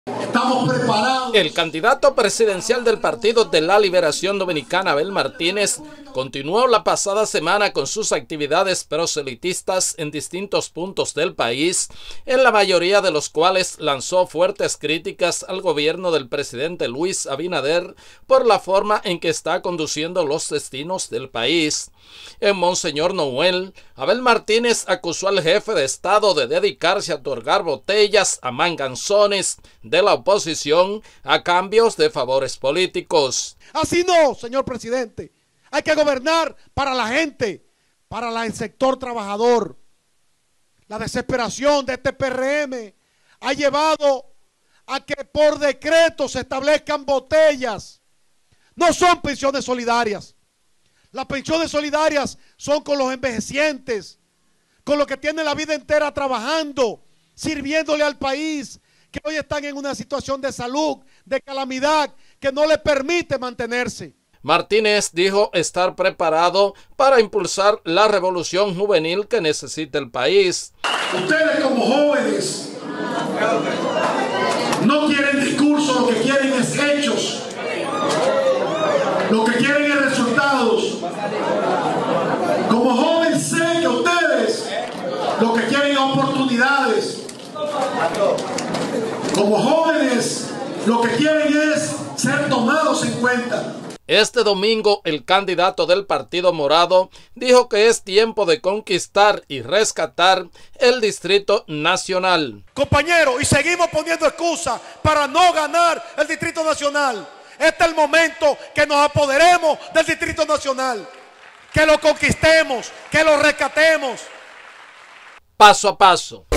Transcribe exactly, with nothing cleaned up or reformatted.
Estamos preparados. El candidato presidencial del Partido de la Liberación Dominicana, Abel Martínez, continuó la pasada semana con sus actividades proselitistas en distintos puntos del país, en la mayoría de los cuales lanzó fuertes críticas al gobierno del presidente Luis Abinader por la forma en que está conduciendo los destinos del país. En Monseñor Noel, Abel Martínez acusó al jefe de Estado de dedicarse a otorgar botellas a manganzones de la oposición a cambios de favores políticos. Así no, señor presidente. Hay que gobernar para la gente, para la, el sector trabajador. La desesperación de este P R M ha llevado a que por decreto se establezcan botellas. No son pensiones solidarias. Las pensiones solidarias son con los envejecientes, con los que tienen la vida entera trabajando, sirviéndole al país, que hoy están en una situación de salud, de calamidad, que no les permite mantenerse. Martínez dijo estar preparado para impulsar la revolución juvenil que necesita el país. Ustedes como jóvenes no quieren discursos, lo que quieren es hechos. Lo que quieren es resultados. Como joven sé que ustedes lo que quieren es oportunidades. Como jóvenes lo que quieren es ser tomados en cuenta. Este domingo, el candidato del Partido Morado dijo que es tiempo de conquistar y rescatar el Distrito Nacional. Compañero, y seguimos poniendo excusas para no ganar el Distrito Nacional. Este es el momento que nos apoderemos del Distrito Nacional, que lo conquistemos, que lo rescatemos. Paso a paso,